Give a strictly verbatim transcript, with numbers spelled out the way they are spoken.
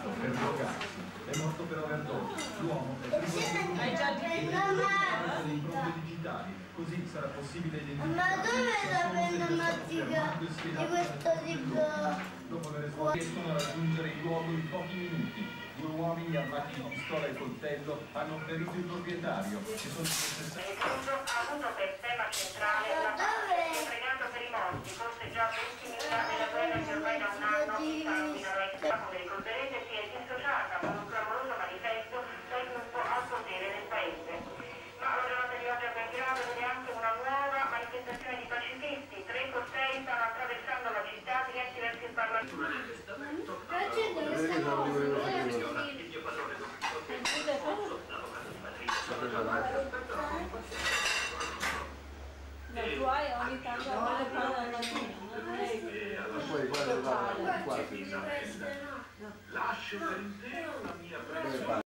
morto per drogarsi, è morto per overdose. L'uomo è il primo Hai già delle impronte digitali, così sarà possibile identificare. Ma dove è la penna mattica di questo libro? Dopo aver svolto riescono a raggiungere il luogo in pochi minuti. Due uomini armati di pistola e coltello hanno ferito il proprietario e sono processati. Il caso ha avuto per tema centrale la pace, pregando per i morti, forse già venti miliardi della guerra che ormai da un anno sanguinano il capo dei colpevoli.